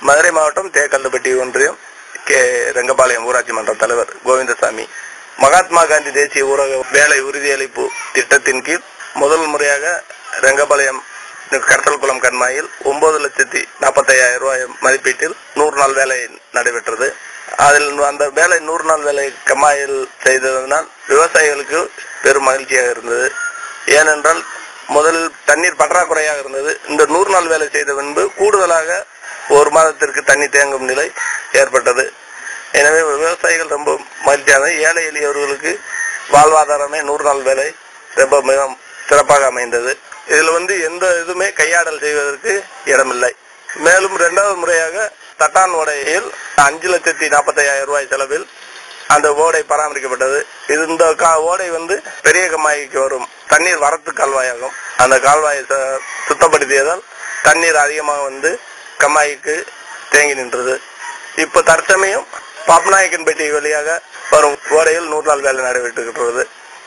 மதுரை மாவட்டம் T.Pudupatty ஒன்றியம் Rengapalayam ஊராட்சி மன்ற தலைவர் கோவிந்தசாமி. மகாத்மாகாந்தி தேசிய ஊரக வேலை உறுதியளிப்பு திட்டத்தின் கீழ் முதல் முறையாக ரெங்கபாளையம் கடத்தல் குளம் கண்மாயில் 9,45,000 ரூபாய் மதிப்பீட்டில் 100 நாள் வேலை நடைபெற்றது. அதில் அந்த வேலை 100 நாள் வேலை கம்மாயில் செய்ததனால் விவசாயிகளுக்கு பெரும் மகிழ்ச்சியாக இருந்தது. ஏனென்றால் முதலில் தண்ணீர் பற்றாக்குறையாக இருந்தது. இந்த 100 நாள் வேலை செய்த பின்பு கூடுதலாக ஒரு மாதத்திற்கு தண்ணி தேங்கும் நிலை ஏற்பட்டது. எனவே விவசாயிகள் ரொம்ப மகிழ்ச்சியாக, ஏழை எளியவர்களுக்கு வாழ்வாதாரமே 100 நாள் வேலை ரொம்ப மிக சிறப்பாக அமைந்தது. இதில் எந்த இதுவுமே கையாடல் செய்வதற்கு இடமில்லை. மேலும் 2வது முறையாக தட்டான் ஓடையில் 5,45,000 ரூபாய் செலவில் அந்த ஓடை பராமரிக்கப்பட்டது. இந்த ஓடை பெரிய கம்மாய்க்கு வரும் தண்ணீர் வரத்து கால்வாயாகும். அந்த கால்வாயை சுத்தப்படுத்தியதால் தண்ணீர் அதிகமாக கம்மாய்க்கு தேங்கி நின்றது. இப்ப தற்சமயம் பாப்பநாயக்கன்பட்டி வழியாக வரும் ஓடையில் 100 நாள் வேலை நடைபெற்றுகிறது.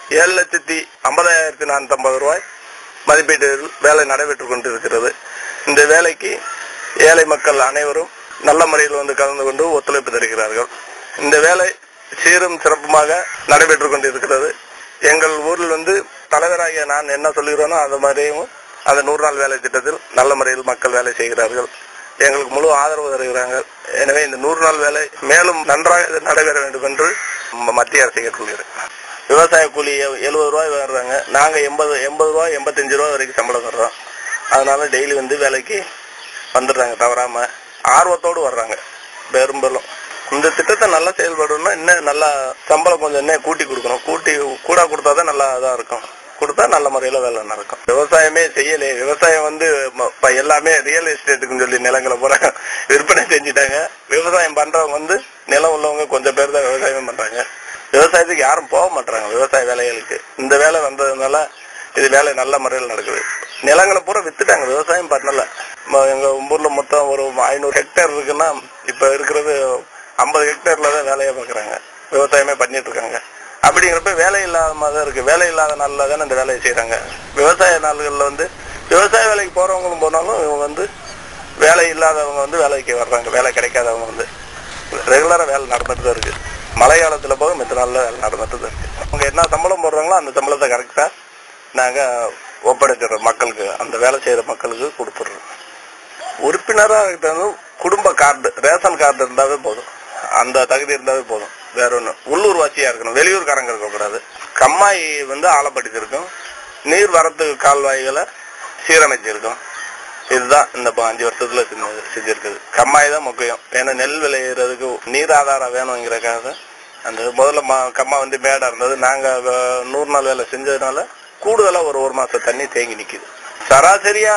7,50,450 ரூபாய் மதிப்பீட்டில் வேலை நடைபெற்றுக் கொண்டிருக்கிறது. இந்த வேலைக்கு ஏழை மக்கள் அனைவரும் நல்ல முறையில் கலந்து கொண்டு ஒத்துழைப்பு தருகிறார்கள். இந்த வேலை சீரும் சிறப்புமாக நடைபெற்றுக் கொண்டிருக்கிறது. எங்கள் ஊரில் தலைவராகிய நான் என்ன சொல்கிறேனோ அது மாதிரியும் அந்த 100 நாள் வேலை திட்டத்தில் நல்ல முறையில் மக்கள் வேலை செய்கிறார்கள். எங்களுக்கு முழு ஆதரவு தருகிறார்கள். எனவே இந்த 100 நாள் வேலை மேலும் நன்றாக நடைபெற வேண்டும் என்று மத்திய அரசை கேட்டுள்ளேன். விவசாய கூலி 70 ரூபாய் வர்றாங்க. நாங்க 80 ரூபாய் 85 ரூபாய் வரைக்கும் சம்பளம் வர்றோம். அதனால டெய்லி வேலைக்கு வந்துடுறாங்க. தவறாம ஆர்வத்தோடு வர்றாங்க. பெரும்பாலும் இந்த திட்டத்தை நல்லா செயல்படணும்னா இன்னும் நல்லா சம்பளம் கொஞ்சம் என்ன கூட்டி கொடுக்கணும். கூட கொடுத்தாதான் நல்லா இதா இருக்கும். கொடுத்தா நல்ல முறையில வேலை நடக்கும். விவசாயமே செய்யலே. விவசாயம் எல்லாமே ரியல் எஸ்டேட்டுக்குன்னு சொல்லி நிலங்களை பூரா விற்பனை செஞ்சுட்டாங்க. விவசாயம் பண்றவங்க நிலம் உள்ளவங்க கொஞ்சம் பேர் தான் விவசாயம் பண்றாங்க. விவசாயத்துக்கு யாரும் போக மாட்டாங்க விவசாய வேலைகளுக்கு. இந்த வேலை வந்ததுனால இது வேலை நல்ல முறையில் நடக்குது. நிலங்களை பூரா வித்துட்டாங்க, விவசாயம் பண்ணல. எங்க ஊர்ல மொத்தம் ஒரு 500 ஹெக்டேர் இருக்குன்னா இப்ப இருக்கிறது 50 ஹெக்டேர்ல தான் வேலையை பார்க்கறாங்க. விவசாயமே பண்ணிட்டு இருக்காங்க. அப்படிங்கிறப்ப வேலை இல்லாத மாதிரி இருக்கு. வேலை இல்லாத நாள்ல தானே இந்த வேலையை செய்யறாங்க. விவசாய நாள்கள்ல விவசாய வேலைக்கு போறவங்களும் போனாலும் இவங்க வேலை இல்லாதவங்க வேலைக்கு வர்றாங்க. வேலை கிடைக்காதவங்க ரெகுலரா வேலை நடந்துட்டு தான் இருக்கு. மழை காலத்துல போக மித்த நாள்ல வேலை நடந்துட்டு தான் இருக்கு. அவங்க என்ன சம்பளம் போடுறாங்களோ அந்த சம்பளத்தை கரெக்டா நாங்க ஒப்படைச்சிடறோம் மக்களுக்கு. அந்த வேலை செய்யற மக்களுக்கு கொடுத்துடுறோம். உறுப்பினராக குடும்ப கார்டு, ரேஷன் கார்டு இருந்தாவே போதும். அந்த தகுதி இருந்தாவே போதும். வேற ஒண்ணு உள்ளூர் வாசியா இருக்கணும், வெளியூர்காரங்க இருக்கக்கூடாது. கம்மாய் ஆழப்படுத்திருக்கும். நீர் வரத்து கால்வாய்களை சீரமைச்சிருக்கும். இதுதான் இந்த 5 வருஷத்துல செஞ்சிருக்குது. கம்மாய் தான் முக்கியம். ஏன்னா நெல் விளையிறதுக்கு நீர் ஆதாரம் வேணுங்கிறக்காக அந்த முதல்ல கம்மா மேடா இருந்தது. நாங்க 100 நாள் வேலை செஞ்சதுனால கூடுதலா ஒரு மாசம் தண்ணி தேங்கி நிக்குது. சராசரியா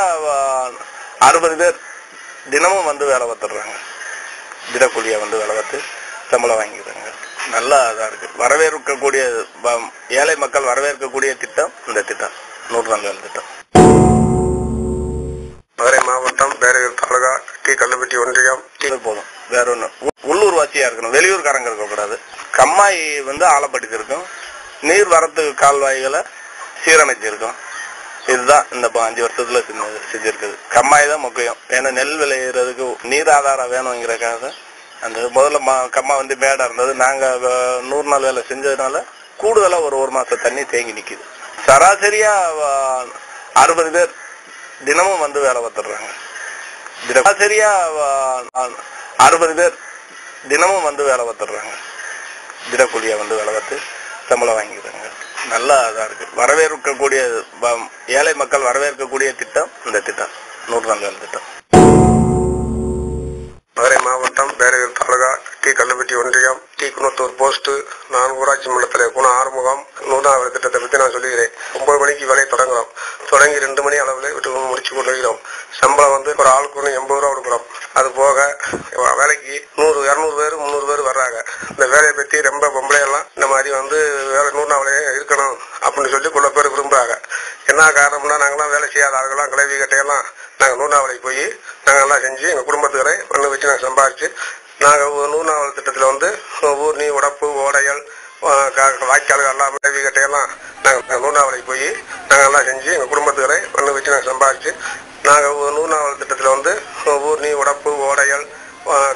60 பேர் தினமும் வேலை பார்த்துடுறாங்க. தினக்கூலியா வேலை பார்த்து சம்பளம் வாங்கிக்கிறாங்க. நல்லா இதா இருக்கு. வரவேற்கக்கூடிய ஏழை மக்கள் வரவேற்கக்கூடிய திட்டம் இந்த திட்டம் 100 நாள் வேலை திட்டம். மதுரை மாவட்டம் தாலுகா T.Pudupatty ஒன்றியம் போதும். வேற ஒண்ணு உள்ளூர் வாசியா இருக்கணும், வெளியூர்காரங்க இருக்கக்கூடாது. கம்மாய் ஆழப்படுத்திருக்கும். நீர் வரத்து கால்வாய்களை சீரமைச்சிருக்கும். இதுதான் இந்த 5 வருஷத்துல செஞ்சிருக்குது. கம்மாய் தான் முக்கியம். ஏன்னா நெல் விளையிறதுக்கு நீர் ஆதாரம் வேணுங்கிறக்காக அந்த முதல்ல கம்மா மேடா இருந்தது. நாங்க 100 நாள் வேலை செஞ்சதுனால கூடுதலா ஒரு மாசம் தண்ணி தேங்கி நிக்குது. சராசரியா 60 பேர் தினமும் வேலை பார்த்துடுறாங்க. சராசரியா 60 பேர் தினமும் வேலை பார்த்துடுறாங்க. தினக்கூலியா வேலை பார்த்து சம்பளம் வாங்கிக்கிறாங்க. நல்லா இதா இருக்கு. வரவேற்கக்கூடிய ஏழை மக்கள் வரவேற்கக்கூடிய திட்டம் இந்த திட்டம் 100 நாள் வேலை திட்டம். மதுரை மாவட்டம் தாலுகா T.Pudupatty ஒன்றியம் T.Kunnathur போஸ்ட். நான் ஊராட்சி மன்ற தலைவர் T.Arumugam. 100 நாள் திட்டத்தை பற்றி நான் சொல்லுகிறேன். 9 மணிக்கு வேலையை தொடங்குறோம். தொடங்கி 2 மணி அளவில் விட்டு முடிச்சு கொண்டிருக்கிறோம். சம்பளம் ஒரு ஆளுக்கு 80 ரூபா கொடுக்குறோம். அது போக வேலைக்கு 100-200 பேர் 300 பேர் வர்றாங்க. இந்த வேலையை பற்றி ரொம்ப பொம்பளையெல்லாம் இந்த மாதிரி வேலை 100 நாள் இருக்கணும் அப்படின்னு சொல்லி பல பேர் விரும்புறாங்க. என்ன காரணம்னா நாங்களாம் வேலை செய்யாத ஆளுகள்லாம் கிளவி கட்டையெல்லாம் நாங்கள் 100 நாள் வேலைக்கு போய் நாங்கள் எல்லாம் செஞ்சு எங்கள் குடும்பத்துக்களை பண்ண வச்சு நாங்கள் சம்பாதிச்சு நாங்கள் 100 நாள் திட்டத்தில் ஊர் நீ உடப்பு ஓடைகள் வாய்க்கால்கள் எல்லாம் கிளவி கட்டையெல்லாம் நாங்கள் 100 நாள் வேலைக்கு போய் நாங்கள் எல்லாம் செஞ்சு எங்கள் குடும்பத்துக்களை பண்ண வச்சு நாங்கள் சம்பாதிச்சு நாங்கள் 100 நாள் திட்டத்தில் ஊர் நீ உடப்பு ஓடைகள்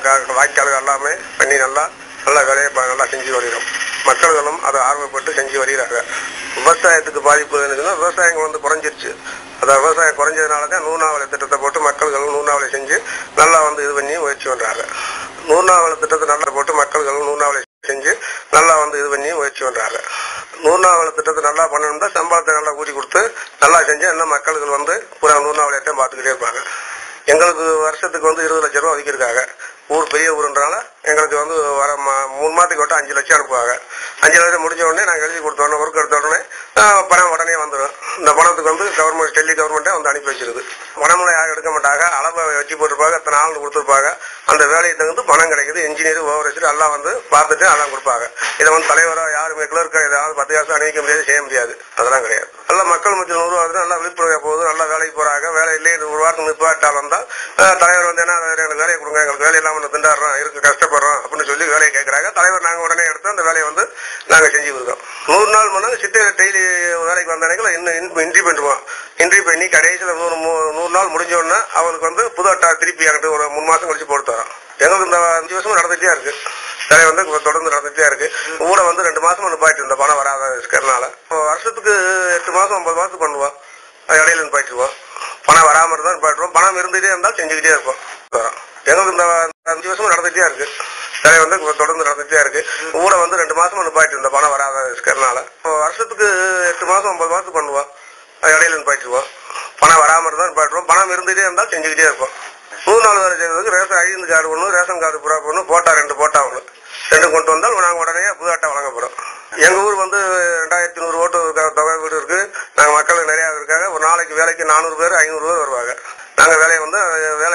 வாய்க்கால்கள் எல்லாமே பண்ணி நல்லா வேலையை நல்லா செஞ்சு வருகிறோம். மக்கள்களும் அதை ஆர்வப்பட்டு செஞ்சு வருகிறார்கள். விவசாயத்துக்கு பாதிப்பு இருந்துச்சுன்னா விவசாயம் குறைஞ்சிருச்சு. அதாவது விவசாயம் குறைஞ்சதுனால தான் 100 திட்டத்தை போட்டு மக்கள்களும் 100 செஞ்சு நல்லா இது பண்ணி முயற்சி பண்றாங்க. 100 திட்டத்தை நல்லா போட்டு மக்கள்களும் 100 செஞ்சு நல்லா இது பண்ணி முயற்சி பண்றாங்க. 100 திட்டத்தை நல்லா பண்ணணும்னா சம்பளத்தை நல்லா கூட்டி கொடுத்து நல்லா செஞ்சு இன்னும் மக்கள்கள் பூரா 100 பார்த்துக்கிட்டே இருப்பாங்க. எங்களுக்கு வருஷத்துக்கு 20 லட்சம் ரூபா ஒதுக்கியிருக்காங்க. ஊர் பெரிய ஊருன்றால எங்களுக்கு வர 3 மாதத்துக்கு விட்டு 5 லட்சம் அனுப்புவாங்க. 5 லட்சம் முடிஞ்ச உடனே நாங்கள் எழுதி கொடுத்தோடனே ஒர்க் எடுத்த உடனே பணம் உடனே வந்துடும். இந்த பணத்துக்கு கவர்மெண்ட் டெல்லி கவர்மெண்ட்டே அனுப்பி வச்சிருது. பணமெல்லாம் யாரும் எடுக்க மாட்டாங்க. அளவை வச்சு போட்டிருப்பாங்க. அத்தனை ஆள் கொடுத்துருப்பாங்க. அந்த வேலையை தகுந்து பணம் கிடைக்குது. இன்ஜினியர் ஓவரேஜர் எல்லாம் பார்த்துட்டு எல்லாம் கொடுப்பாங்க. இதை தலைவராக யாருமே கிளர்க்க ஏதாவது 10 காசு அணிவிக்க முடியாது, செய்ய முடியாது. அதெல்லாம் கிடையாது. நல்லா மக்கள் மத்தியில் உருவாக்குது. நல்லா விழிப்புணர்வு போகுது. நல்லா வேலைக்கு போறாங்க. வேலை இல்லையே 1 வாரத்துக்கு நிப்பாட்டால் வந்தால் தலைவர் என்ன எனக்கு வேலையை கொடுங்க, எங்களுக்கு வேலை இல்லாமல் திண்டாடுறோம், இருக்கு கஷ்டப்படுறோம் அப்படின்னு சொல்லி வேலையை கேட்கறாங்க. தலைவர் நாங்கள் உடனே எடுத்து அந்த வேலையை நாங்கள் செஞ்சு கொடுக்கோம். 100 நாள் முன்னாடி சிட்டையில் டெய்லி வேலைக்கு வந்தாங்க இன்னும் இன்ட்ரி பண்ணுவோம். இன்ட்ரி பண்ணி கடைசியில் 100 நாள் முடிஞ்சோடனே அவங்களுக்கு புது அட்டா திருப்பி என்கிட்ட ஒரு 3 மாதம் கழிச்சு போட்டு தரோம். எங்களுக்கு இந்த 5 வருஷமும் நடந்துகிட்டே இருக்கு. வேலை தொடர்ந்து நடந்துகிட்டே இருக்கு. கூட 2 மாசம் நிப்பாயிட்டு இருந்த பணம் வராத இருக்கிறதுனால வருஷத்துக்கு 8 மாசம் 9 மாசத்துக்கு பண்ணுவோம். இடையில நிப்பாயிட்டுருவோம். பணம் வராமல் இருந்தால் நிப்பாட்டுவோம். பணம் இருந்துகிட்டே இருந்தால் செஞ்சுக்கிட்டே இருப்போம். எங்களுக்கு இந்த 5 வருஷமும் நடந்துகிட்டே இருக்கு. வேலை தொடர்ந்து நடந்துகிட்டே இருக்கு. கூட 2 மாசம் நிப்பாயிட்டு இருந்த பணம் வராத இருக்கிறதுனால வருஷத்துக்கு 8 மாசம் 9 மாசத்துக்கு பண்ணுவோம். இடையில நிப்பாயிட்டுருவோம். பணம் வராமல் இருந்தால் நிப்பாட்டுவோம். பணம் இருந்துகிட்டே இருந்தால் செஞ்சுக்கிட்டே இருப்போம். 100 நாள் வேலை செய்வதற்கு ரேஷன் ஐடென்டி கார்டு ஒன்று, ரேஷன் கார்டு புறா ஒன்று, போட்டா 2 போட்டா ஒன்று, 2 கொண்டு வந்தால் நாங்கள் உடனே புது அட்டை வழங்கப்படும். எங்கள் ஊர் 2100 ஓட்டு தொகை வீடு இருக்கு. நாங்கள் மக்கள் நிறையா இருக்காங்க. ஒரு நாளைக்கு வேலைக்கு 400 பேர் 500 பேர் வருவாங்க. நாங்கள் வேலையை வேலை